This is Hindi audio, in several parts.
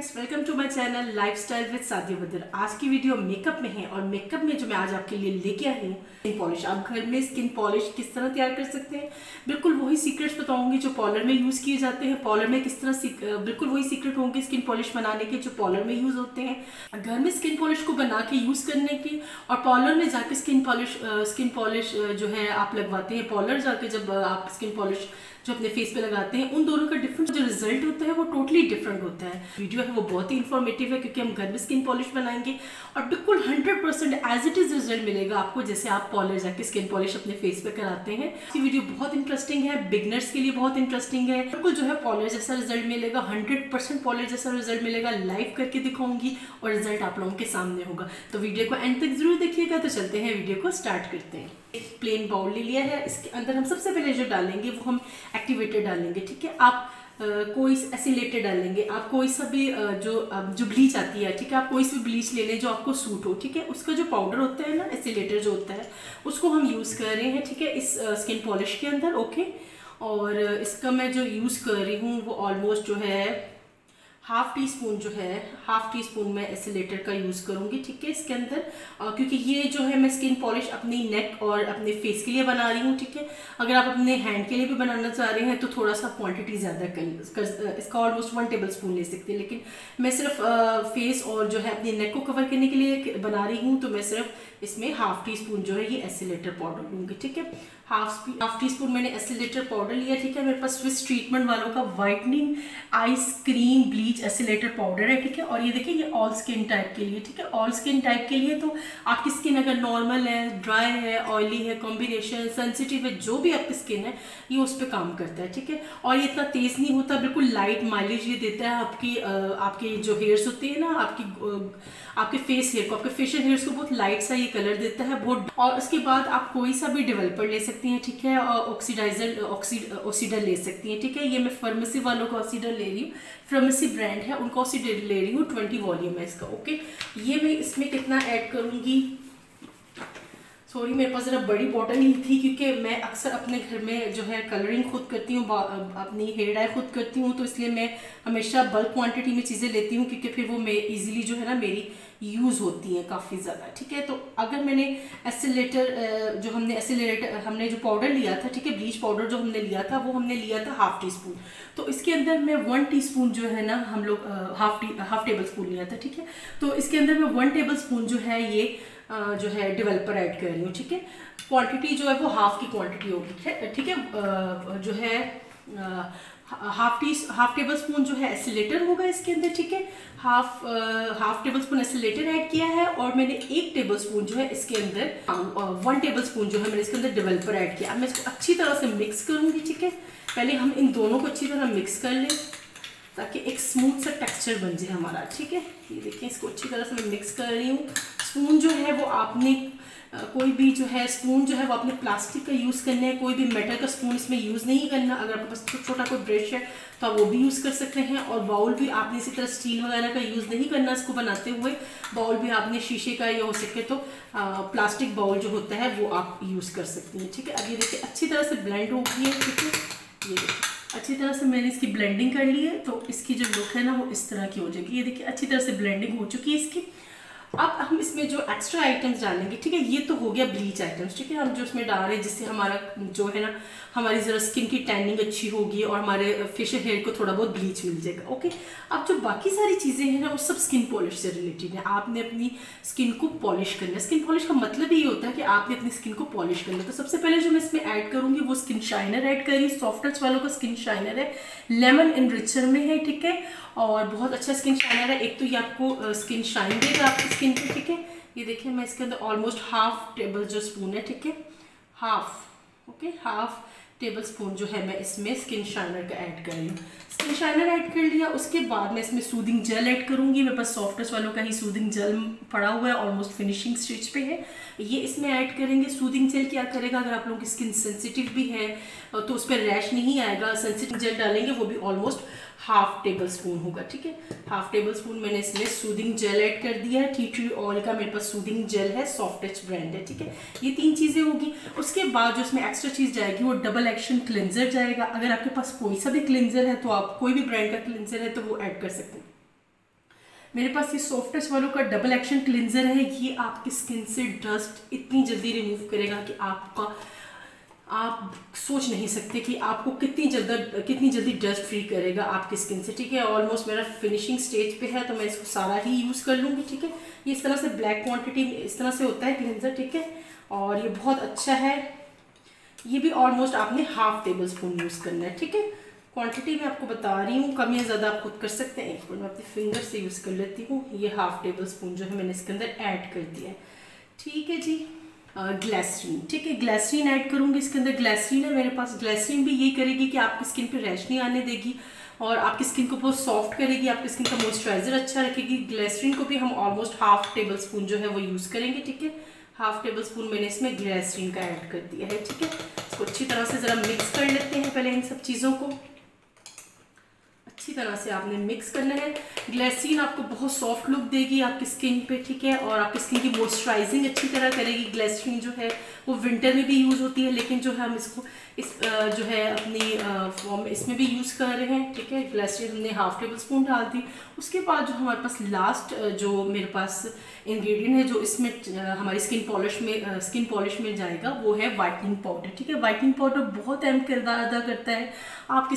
Friends, welcome to my channel lifestyle with Sadia Badar. आज की वीडियो मेकअप में है और मेकअप में जो मैं आज आपके लिए लेके आई हूँ स्किन पॉलिश। आप घर में स्किन पॉलिश किस तरह तैयार कर सकते हैं, बिल्कुल वही सीक्रेट्स बताऊंगी जो पार्लर में यूज किए जाते हैं। पार्लर में किस तरह बिल्कुल वही सीक्रेट होंगे स्किन पॉलिश बनाने के जो पार्लर में यूज होते हैं। घर में स्किन पॉलिश को बना के यूज करने की और पार्लर में जाके स्किन पॉलिश जो है आप लगवाते हैं। पार्लर जाके जब आप स्किन पॉलिश जो अपने फेस पे लगाते हैं, उन दोनों का डिफरेंट जो रिजल्ट होता है वो टोटली डिफरेंट होता है। वीडियो है वो बहुत ही इन्फॉर्मेटिव है क्योंकि हम घर में स्किन पॉलिश बनाएंगे और बिल्कुल 100% एज इट इज रिजल्ट मिलेगा आपको जैसे आप पार्लर जाके स्किन पॉलिश अपने फेस पे कराते हैं। ये वीडियो बहुत इंटरेस्टिंग है, बिगनर्स के लिए बहुत इंटरेस्टिंग है। बिल्कुल जो है पार्लर जैसा रिजल्ट मिलेगा, 100% पार्लर जैसा रिजल्ट मिलेगा। लाइव करके दिखाऊंगी और रिजल्ट आप लोगों के सामने होगा, तो वीडियो को एंड तक जरूर देखिएगा। तो चलते हैं, वीडियो को स्टार्ट करते हैं। एक प्लेन बाउल ले लिया है, इसके अंदर हम सबसे पहले जो डालेंगे वो हम एक्टिवेटर डालेंगे। ठीक है, आप कोई एसिलेटर डालेंगे, आप कोई सा भी जो ब्लीच आती है, ठीक है, आप कोई सी ब्लीच ले लें जो आपको सूट हो। ठीक है, उसका जो पाउडर होता है ना, एसिलेटर जो होता है, उसको हम यूज़ कर रहे हैं। ठीक है, इस स्किन पॉलिश के अंदर। ओके, और इसका मैं जो यूज़ कर रही हूँ वो ऑलमोस्ट जो है हाफ टी स्पून जो है, हाफ टी स्पून मैं एसिलेटर का यूज़ करूँगी। ठीक है, इसके अंदर क्योंकि ये जो है मैं स्किन पॉलिश अपनी नेक और अपने फेस के लिए बना रही हूँ। ठीक है, अगर आप अपने हैंड के लिए भी बनाना चाह रहे हैं तो थोड़ा सा क्वांटिटी ज़्यादा कर इसका ऑलमोस्ट 1 टेबल स्पून ले सकते हैं, लेकिन मैं सिर्फ फेस और जो है अपनी नेक को कवर करने के लिए बना रही हूँ, तो मैं सिर्फ इसमें हाफ टी स्पून जो है ये एसिलेटर पाउडर लूँगी। ठीक है, हाफ टी स्पून मैंने एसिलेटर पाउडर लिया। ठीक है, मेरे पास स्विस ट्रीटमेंट वालों का whitening ice cream bleach accelerator powder है। ठीक है, और ये देखिए ये ऑल स्किन टाइप के लिए। ठीक है, ऑल स्किन टाइप के लिए तो आपकी स्किन अगर नॉर्मल है, ड्राई है, ऑयली है, कॉम्बिनेशन सेंसिटिव है, जो भी आपकी स्किन है ये उस पर काम करता है। ठीक है, और ये इतना तेज नहीं होता, बिल्कुल लाइट माइलेज ये देता है। आपके जो हेयर्स होते हैं ना, आपके फेस हेयर को, आपके फेशियल हेयर्स को बहुत लाइट सा ये कलर देता है बहुत। और उसके बाद आप कोई सा भी डेवलपर ले सकती हैं। ठीक है, ऑक्सीडर ले सकती हैं। ठीक है, ये मैं फार्मेसी वालों का ऑक्सीडर ले रही हूँ, फार्मेसी ब्रांड है, उनका ऑक्सीडर ले रही हूँ। 20 वॉल्यूम है इसका। ओके, ये मैं इसमें कितना ऐड करूँगी, सॉरी मेरे पास ज़रा बड़ी बॉटल ही थी क्योंकि मैं अक्सर अपने घर में जो है कलरिंग खुद करती हूँ, अपनी हेयर डाई खुद करती हूँ, तो इसलिए मैं हमेशा बल्क क्वांटिटी में चीज़ें लेती हूँ क्योंकि फिर वो मैं इजीली जो है ना मेरी यूज़ होती हैं काफ़ी ज़्यादा। ठीक है, तो अगर मैंने हमने जो पाउडर लिया था, ठीक है, ब्लीच पाउडर जो हमने लिया था वो हमने लिया था हाफ टी स्पून, तो इसके अंदर मैं 1 टीस्पून जो है ना हम लोग हाफ टेबल स्पून लिया था। ठीक है, तो इसके अंदर मैं 1 टेबल स्पून जो है ये जो है डेवलपर ऐड कर रही हूँ। ठीक है, क्वांटिटी जो है वो हाफ की क्वांटिटी होगी। ठीक है, जो है हाफ टेबल स्पून जो है एसिलेटर होगा इसके अंदर। ठीक है, half tablespoon accelerator add किया है और मैंने 1 टेबल स्पून जो है इसके अंदर 1 टेबल स्पून जो है मैंने इसके अंदर डेवलपर ऐड किया। अब मैं इसको अच्छी तरह से मिक्स करूँगी। ठीक है, पहले हम इन दोनों को अच्छी तरह मिक्स कर लें ताकि एक स्मूथ सा टेक्सचर बन जाए हमारा। ठीक है, ये देखिए इसको अच्छी तरह से मैं मिक्स कर रही हूँ। स्पून जो है वो आपने कोई भी जो है स्पून जो है वो आपने प्लास्टिक का यूज़ करना है, कोई भी मेटल का स्पून इसमें यूज़ नहीं करना। अगर आपके पास छोटा कोई ब्रश है तो आप वो भी यूज़ कर सकते हैं। और बाउल भी आपने इसी तरह स्टील वगैरह का यूज़ नहीं करना इसको बनाते हुए। बाउल भी आपने शीशे का या हो सके तो प्लास्टिक बाउल जो होता है वो आप यूज़ कर सकती हैं। ठीक है, अब ये देखिए अच्छी तरह से ब्लेंड हो गई है। ठीक है, ये देखिए अच्छी तरह से मैंने इसकी ब्लेंडिंग कर ली है, तो इसकी जो लुक है ना वो इस तरह की हो जाएगी। ये देखिए अच्छी तरह से ब्लेंडिंग हो चुकी है इसकी। अब हम इसमें जो एक्स्ट्रा आइटम्स डालेंगे, ठीक है, ये तो हो गया ब्लीच आइटम्स। ठीक है, हम जो इसमें डाल रहे हैं जिससे हमारा जो है ना हमारी ज़रा स्किन की टैनिंग अच्छी होगी और हमारे फेशियल हेयर को थोड़ा बहुत ब्लीच मिल जाएगा। ओके, अब जो बाकी सारी चीज़ें हैं ना वो सब स्किन पॉलिश से रिलेटेड है। आपने अपनी स्किन को पॉलिश करना है। स्किन पॉलिश का मतलब ये होता है कि आपने अपनी स्किन को पॉलिश करना है। तो सबसे पहले जो मैं इसमें ऐड करूँगी वो स्किन शाइनर ऐड करी, सॉफ्ट टच वालों का स्किन शाइनर है, लेमन एनरिचर में है। ठीक है, और बहुत अच्छा स्किन शाइनर है। एक तो ये आपको स्किन शाइन देगा आपकी स्किन पे। ठीक है, ये देखिए मैं इसके अंदर ऑलमोस्ट हाफ टेबल जो स्पून है, ठीक है, हाफ टेबल स्पून जो है मैं इसमें स्किन शाइनर का ऐड कर रही हूँ। स्किन शाइनर ऐड कर लिया, उसके बाद मैं इसमें सूदिंग जेल ऐड करूँगी। मेरे पास सॉफ्ट टच वालों का ही सूदिंग जेल पड़ा हुआ है, ऑलमोस्ट फिनिशिंग स्टेज पे है। ये इसमें ऐड करेंगे। सूदिंग जेल क्या करेगा, अगर आप लोगों की स्किन सेंसिटिव भी है तो उस पर रैश नहीं आएगा। सेंसिटिव जेल डालेंगे, वो भी ऑलमोस्ट हाफ टेबल स्पून होगा। ठीक है, हाफ टेबल स्पून मैंने इसमें सूदिंग जेल ऐड कर दिया है। टी ट्री ऑयल का मेरे पास सूदिंग जेल है, सॉफ्ट टच ब्रांड है। ठीक है, ये 3 चीज़ें होगी। उसके बाद जो इसमें एक्स्ट्रा चीज़ जाएगी वो डबल एक्शन क्लिनजर जाएगा। अगर आपके पास कोई सा भी क्लिनजर है तो आप कोई भी ब्रांड का क्लिनजर है तो वो ऐड कर सकते हैं। मेरे पास ये सॉफ्ट टच वालों का डबल एक्शन क्लिनजर है। ये आपकी स्किन से डस्ट इतनी जल्दी रिमूव करेगा कि आप सोच नहीं सकते कि आपको कितनी जल्दी डस्ट फ्री करेगा आपकी स्किन से। ठीक है, ऑलमोस्ट मेरा फिनिशिंग स्टेज पे है तो मैं इसको सारा ही यूज़ कर लूँगी। ठीक है, ये इस तरह से ब्लैक क्वांटिटी इस तरह से होता है क्लिनजर। ठीक है, और ये बहुत अच्छा है। ये भी ऑलमोस्ट आपने हाफ टेबल स्पून यूज़ करना है। ठीक है, क्वांटिटी मैं आपको बता रही हूँ, कम या ज़्यादा आप खुद कर सकते हैं। एक मिनट मैं अपने फिंगर से यूज़ कर लेती हूँ। ये हाफ टेबल स्पून जो है मैंने इसके अंदर ऐड कर दिया है। ठीक है जी, ग्लिसरीन। ठीक है, ग्लिसरीन ऐड करूँगी इसके अंदर। ग्लिसरीन है मेरे पास। ग्लिसरीन भी यही करेगी कि आपकी स्किन पे रैश नहीं आने देगी और आपकी स्किन को बहुत सॉफ्ट करेगी, आपकी स्किन का मॉइस्चराइजर अच्छा रखेगी। ग्लिसरीन को भी हम ऑलमोस्ट हाफ टेबल स्पून जो है वो यूज़ करेंगे। ठीक है, हाफ टेबल स्पून मैंने इसमें ग्लिसरीन का ऐड कर दिया है। ठीक है, इसको अच्छी तरह से ज़रा मिक्स कर लेते हैं पहले इन सब चीज़ों को। अच्छी तरह से आपने मिक्स करना है। ग्लिसरीन आपको बहुत सॉफ्ट लुक देगी आपकी स्किन पे। ठीक है, और आपकी स्किन की मॉइस्चराइजिंग अच्छी तरह करेगी। ग्लिसरीन जो है वो विंटर में भी यूज़ होती है, लेकिन जो है हम इसको जो है अपनी फॉर्म इसमें भी यूज़ कर रहे हैं। ठीक है, ग्लिसरीन हमने हाफ टेबल स्पून डाल दी। उसके बाद जो हमारे पास लास्ट जो मेरे पास इंग्रेडिएंट है जो इसमें हमारी स्किन पॉलिश में जाएगा वो है वाइटनिंग पाउडर। ठीक है, वाइटनिंग पाउडर बहुत अहम किरदार अदा करता है आपकी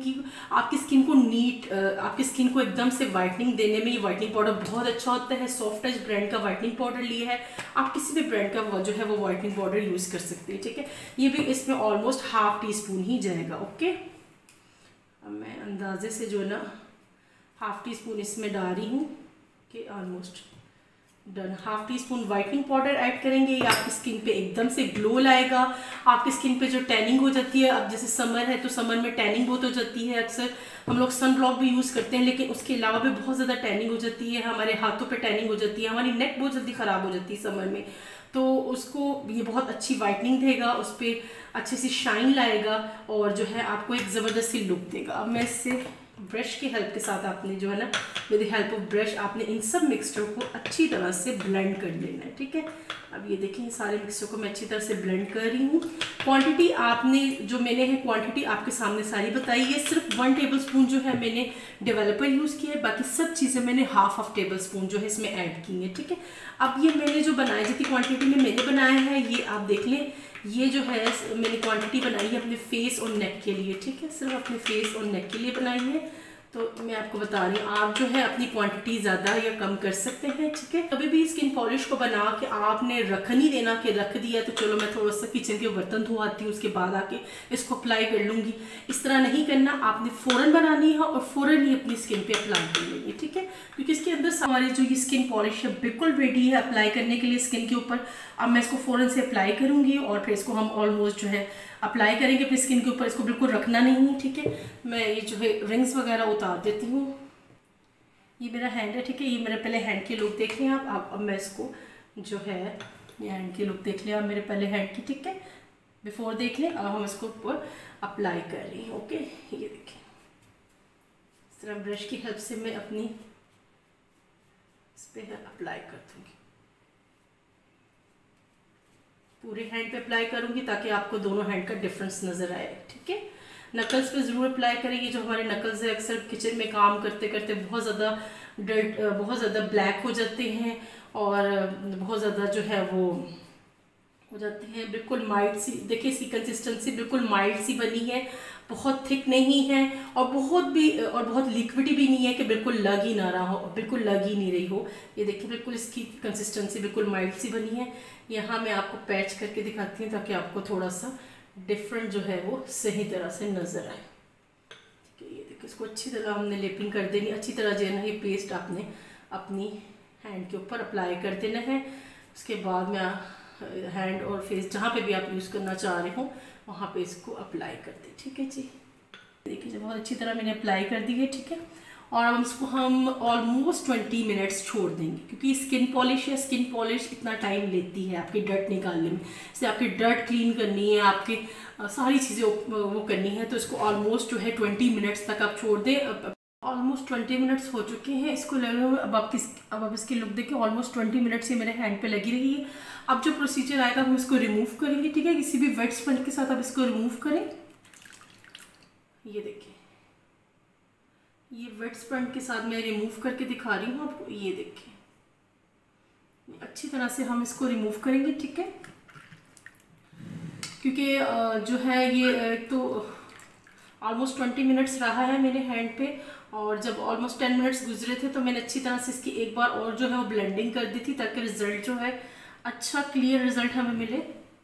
स्किन को आपकी स्किन को एकदम से वाइटनिंग देने में। ये वाइटनिंग पाउडर बहुत अच्छा होता है। सॉफ्ट टच ब्रांड का वाइटनिंग पाउडर लिया है, आप किसी भी ब्रांड का जो है वो वाइटनिंग पाउडर यूज़ कर सकते हैं। ठीक है, ये भी इसमें ऑलमोस्ट हाफ टी स्पून ही जाएगा। ओके, अब मैं अंदाजे से जो है ना हाफ टी स्पून इसमें डाल रही हूँ कि almost done. Half teaspoon whitening powder add करेंगे। ये आपकी स्किन पे एकदम से ग्लो लाएगा। आपकी स्किन पे जो टैनिंग हो जाती है, अब जैसे समर है तो समर में टैनिंग बहुत हो जाती है। अक्सर हम लोग सन ब्लॉक भी यूज़ करते हैं, लेकिन उसके अलावा भी बहुत ज़्यादा टैनिंग हो जाती है। हमारे हाथों पे टैनिंग हो जाती है, हमारी नेक बहुत जल्दी ख़राब हो जाती है समर में। तो उसको ये बहुत अच्छी वाइटनिंग देगा, उस पर अच्छे से शाइन लाएगा और जो है आपको एक ज़बरदस्त सी लुक देगा। अब मैं इससे ब्रश की हेल्प के साथ आपने जो है ना with the help of brush आपने इन सब मिक्सचर को अच्छी तरह से ब्लेंड कर लेना है। ठीक है, अब ये देखें सारे मिक्सचर को मैं अच्छी तरह से ब्लेंड कर रही हूँ। क्वांटिटी आपने जो मैंने है क्वांटिटी आपके सामने सारी बताई है। सिर्फ 1 टेबल स्पून जो है मैंने डेवलपर यूज़ किया है, बाकी सब चीज़ें मैंने हाफ टेबल स्पून जो है इसमें ऐड की है। ठीक है, अब ये मैंने जो बनाया जितनी क्वान्टिटी में मैंने बनाया है ये आप देख लें। ये जो है मैंने क्वांटिटी बनाई है अपने फेस और नेक के लिए। ठीक है, सिर्फ अपने फेस और नेक के लिए बनाई है। तो मैं आपको बता रही हूँ, आप जो है अपनी क्वांटिटी ज़्यादा या कम कर सकते हैं। ठीक है, कभी भी स्किन पॉलिश को बना के आपने रख नहीं देना कि रख दिया तो चलो मैं थोड़ा सा किचन के बर्तन धोआती हूँ उसके बाद आके इसको अप्लाई कर लूँगी। इस तरह नहीं करना, आपने फ़ौरन बनानी है और फ़ौरन ही अपनी स्किन पे अप्लाई कर लेंगे। ठीक है, क्योंकि इसके अंदर हमारी जो ये स्किन पॉलिश है बिल्कुल रेडी है अप्लाई करने के लिए स्किन के ऊपर। अब मैं इसको फ़ौरन से अप्लाई करूँगी और फिर इसको हम ऑलमोस्ट जो है अप्लाई करेंगे अपनी स्किन के ऊपर। इसको बिल्कुल रखना नहीं है। ठीक है, मैं ये जो है रिंग्स वगैरह उतार देती हूँ। ये मेरा हैंड है। ठीक है, ये मेरे पहले हैंड की लुक देख लें आप। अब मैं इसको जो है ये हैंड की लुक देख लें आप मेरे पहले हैंड की। ठीक है, बिफोर देख लें। अब हम इसको ऊपर अप्लाई कर रही हैं। ओके, ये देखें इस तरह ब्रश की हेल्प से मैं अपनी इस पर अप्लाई कर दूँगी। पूरे हैंड पे अप्लाई करूँगी ताकि आपको दोनों हैंड का डिफरेंस नज़र आए। ठीक है, नकल्स पे ज़रूर अप्लाई करेंगे। जो हमारे नकल्स है अक्सर किचन में काम करते करते बहुत ज़्यादा ब्लैक हो जाते हैं और बहुत ज़्यादा जो है वो हो जाते हैं। बिल्कुल माइल्ड सी देखिए, इसकी कंसिस्टेंसी बिल्कुल माइल्ड सी बनी है, बहुत थिक नहीं है और बहुत लिक्विडी भी नहीं है कि बिल्कुल लग ही ना रहा हो, बिल्कुल लग ही नहीं रही हो। ये देखिए बिल्कुल इसकी कंसिस्टेंसी बिल्कुल माइल्ड सी बनी है। यहाँ मैं आपको पैच करके दिखाती हूँ ताकि आपको थोड़ा सा डिफरेंट जो है वो सही तरह से नज़र आए। ठीक है, ये देखिए इसको अच्छी तरह हमने लेपिंग कर देनी। अच्छी तरह जो है ना ये पेस्ट आपने अपनी हैंड के ऊपर अप्लाई कर देना है। उसके बाद मैं हैंड और फेस जहाँ पे भी आप यूज़ करना चाह रहे हो वहाँ पे इसको अप्लाई कर दें। ठीक है जी, देखिए जब बहुत अच्छी तरह मैंने अप्लाई कर दी है। ठीक है, और अब इसको हम ऑलमोस्ट 20 मिनट्स छोड़ देंगे क्योंकि स्किन पॉलिश है। स्किन पॉलिश इतना टाइम लेती है आपकी डर्ट निकालने में। जैसे आपकी डर्ट क्लीन करनी है, आपकी सारी चीज़ें वो करनी है, तो इसको ऑलमोस्ट जो है 20 मिनट्स तक आप छोड़ दें। ऑलमोस्ट 20 मिनट्स हो चुके हैं इसको लगे हुए। अब आप इसकी लुक देखिए, ऑलमोस्ट 20 मिनट्स ये मेरे हैंड पे लगी रही है। अब जो प्रोसीजर आएगा हम इसको रिमूव करेंगे। ठीक है, किसी भी वेट स्पंज के साथ आप इसको रिमूव करें। ये देखिए ये वेट स्पंज के साथ मैं रिमूव करके दिखा रही हूँ आपको। ये देखिए अच्छी तरह से हम इसको रिमूव करेंगे, ठीक है, क्योंकि जो है ये तो ऑलमोस्ट 20 मिनट्स रहा है मेरे हैंड पे, और जब ऑलमोस्ट 10 मिनट्स गुजरे थे तो मैंने अच्छी तरह से इसकी एक बार और जो है वो ब्लेंडिंग कर दी थी, ताकि रिजल्ट जो है अच्छा क्लियर रिजल्ट हमें मिले।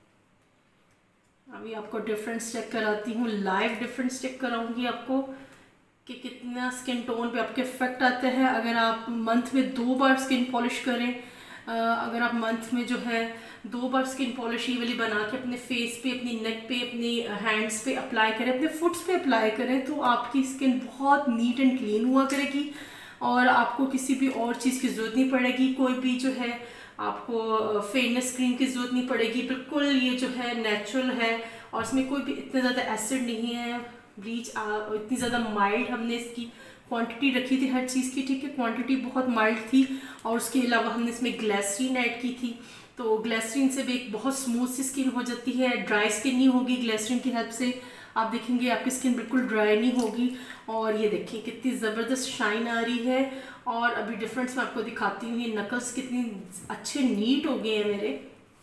अभी आपको डिफरेंस चेक कराती हूँ, लाइव डिफरेंस चेक कराऊंगी आपको कि कितना स्किन टोन पे आपके इफेक्ट आता है अगर आप मंथ में 2 बार स्किन पॉलिश करें। अगर आप मंथ में जो है 2 बार स्किन पॉलिश ये वाली बना के अपने फेस पे, अपनी नेक पे, अपनी हैंड्स पे अप्लाई करें, अपने फुट्स पे अप्लाई करें, तो आपकी स्किन बहुत नीट एंड क्लीन हुआ करेगी और आपको किसी भी और चीज़ की ज़रूरत नहीं पड़ेगी। कोई भी जो है आपको फेयरनेस क्रीम की ज़रूरत नहीं पड़ेगी। बिल्कुल ये जो है नेचुरल है और इसमें कोई भी इतना ज़्यादा एसिड नहीं है। ब्लीच इतनी ज़्यादा माइल्ड हमने इसकी क्वांटिटी रखी थी हर चीज़ की, ठीक है, क्वांटिटी बहुत माइल्ड थी। और उसके अलावा हमने इसमें ग्लिसरीन ऐड की थी, तो ग्लिसरीन से भी एक बहुत स्मूथ सी स्किन हो जाती है, ड्राई स्किन नहीं होगी ग्लिसरीन की हेल्प से। आप देखेंगे आपकी स्किन बिल्कुल ड्राई नहीं होगी। और ये देखिए कितनी ज़बरदस्त शाइन आ रही है। और अभी डिफरेंस मैं आपको दिखाती हूँ, ये नकल्स कितनी अच्छे नीट हो गए हैं मेरे,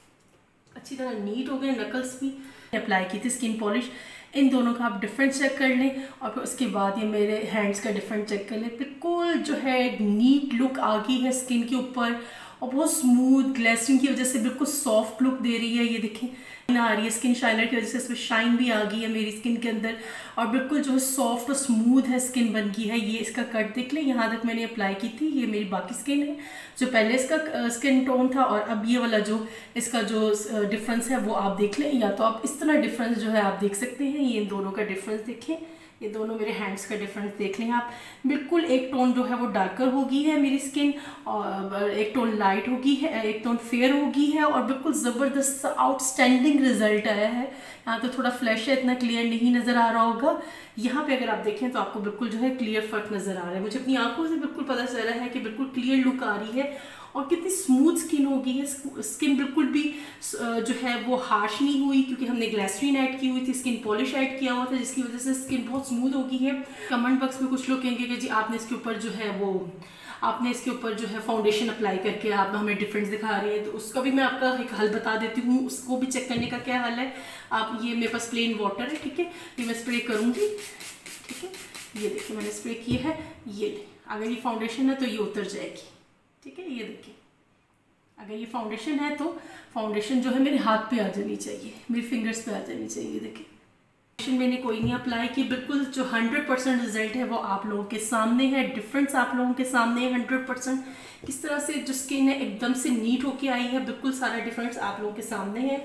अच्छी तरह नीट हो गए नकल्स भी। अप्लाई की थी स्किन पॉलिश, इन दोनों का आप डिफरेंस चेक कर लें और फिर उसके बाद ये मेरे हैंड्स का डिफरेंस चेक कर लें। बिल्कुल जो है नीट लुक आ गई है स्किन के ऊपर और बहुत स्मूथ, ग्लिसरीन की वजह से बिल्कुल सॉफ्ट लुक दे रही है। ये देखें आ रही है स्किन शाइनर की वजह से, इसमें शाइन भी आ गई है मेरी स्किन के अंदर और बिल्कुल जो है सॉफ्ट और स्मूथ है स्किन बन गई है। ये इसका कट देख लें, यहाँ तक मैंने अप्लाई की थी, ये मेरी बाकी स्किन है जो पहले इसका स्किन टोन था और अब ये वाला जो इसका जो डिफरेंस है वो आप देख लें। या तो आप इस तरह डिफरेंस जो है आप देख सकते हैं, ये इन दोनों का डिफरेंस देखें, ये दोनों मेरे हैंड्स का डिफरेंस देख लें आप। बिल्कुल एक टोन जो है वो डार्कर होगी है मेरी स्किन और एक टोन लाइट होगी है, एक टोन फेयर होगी है और बिल्कुल ज़बरदस्त आउटस्टैंडिंग रिजल्ट आया है। यहाँ तो थोड़ा फ्लैश है, इतना क्लियर नहीं नज़र आ रहा होगा। यहाँ पे अगर आप देखें तो आपको बिल्कुल जो है क्लियर फर्क नज़र आ रहा है। मुझे अपनी आंखों से बिल्कुल पता चल रहा है कि बिल्कुल क्लियर लुक आ रही है और कितनी स्मूथ स्किन होगी है। स्किन बिल्कुल भी जो है वो हार्श नहीं हुई, क्योंकि हमने ग्लिसरीन ऐड की हुई थी, स्किन पॉलिश ऐड किया हुआ था, जिसकी वजह से स्किन बहुत स्मूथ होगी है। कमेंट बॉक्स में कुछ लोग कहेंगे कि जी आपने इसके ऊपर जो है वो आपने इसके ऊपर जो है फाउंडेशन अप्लाई करके आप हमें डिफरेंस दिखा रही है, तो उसका भी मैं आपका एक हल बता देती हूँ, उसको भी चेक करने का क्या हल है। आप ये मेरे पास प्लेन वाटर है, ठीक है, ये मैं स्प्रे करूँगी, ठीक है, ये देखिए मैंने स्प्रे किया है। ये अगर ये फाउंडेशन है तो ये उतर जाएगी, ठीक है। ये देखिए अगर ये फाउंडेशन है तो फाउंडेशन जो है मेरे हाथ पे आ जानी चाहिए, मेरे फिंगर्स पे आ जानी चाहिए। देखिए फाउंडेशन मैंने कोई नहीं अप्लाई की, बिल्कुल जो 100% रिजल्ट है वो आप लोगों के सामने है, डिफरेंस आप लोगों के सामने है 100%। किस तरह से जो स्किन है एकदम से नीट होके आई है, बिल्कुल सारा डिफरेंस आप लोगों के सामने है।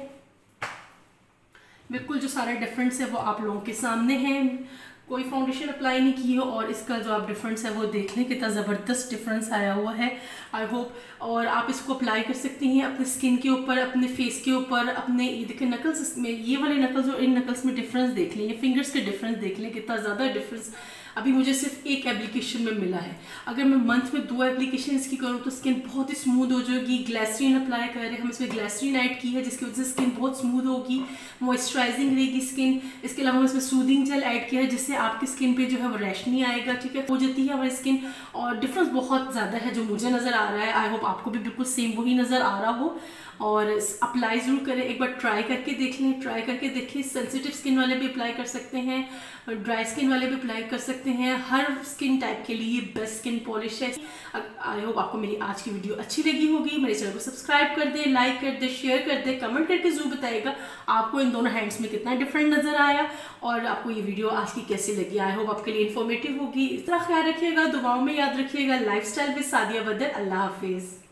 बिल्कुल जो सारा डिफरेंस है वो आप लोगों के सामने है। कोई फाउंडेशन अप्लाई नहीं की है और इसका जो आप डिफरेंस है वो देख लें, कितना ज़बरदस्त डिफरेंस आया हुआ है। आई होप और आप इसको अप्लाई कर सकती हैं अपने स्किन के ऊपर, अपने फेस के ऊपर, अपने ये देखें नकल्स में, ये वाले नकल्स और इन नकल्स में डिफरेंस देख लें, ये फिंगर्स के डिफरेंस देख लें, कितना ज़्यादा डिफरेंस अभी मुझे सिर्फ एक एप्लीकेशन में मिला है। अगर मैं मंथ में 2 एप्लीकेशन इसकी करूँ तो स्किन बहुत ही स्मूथ हो जाएगी। ग्लिसरीन अप्लाई कर रहे हैं हम, इसमें ग्लिसरीन ऐड की है जिसकी वजह से स्किन बहुत स्मूथ होगी, मॉइस्चराइजिंग रहेगी स्किन। इसके अलावा हम इसमें सूदिंग जेल ऐड किया है जिससे आपकी स्किन पे जो है वो रैश नहीं आएगा, ठीक है, हो जाती है हमारी स्किन। और डिफरेंस बहुत ज़्यादा है जो मुझे नज़र आ रहा है, आई होप आपको भी बिल्कुल सेम वही नज़र आ रहा हो। और अप्लाई ज़रूर करें, एक बार ट्राई करके देख लें, ट्राई करके देखिए। सेंसिटिव स्किन वाले भी अप्लाई कर सकते हैं, ड्राई स्किन वाले भी अप्लाई कर सकते हैं, हर स्किन टाइप के लिए बेस्ट स्किन पॉलिश है। आई होप आपको मेरी आज की वीडियो अच्छी लगी होगी। मेरे चैनल को सब्सक्राइब कर दें, लाइक कर दें, शेयर कर दें, कमेंट करके जरूर बताइएगा आपको इन दोनों हैंड्स में कितना डिफरेंट नज़र आया और आपको ये वीडियो आज की कैसी लगी। आई होप आपके लिए इन्फॉर्मेटिव होगी। इस तरह ख्याल रखिएगा, दुआओं में याद रखिएगा। लाइफस्टाइल विद सादिया बदर। अल्लाह हाफिज़।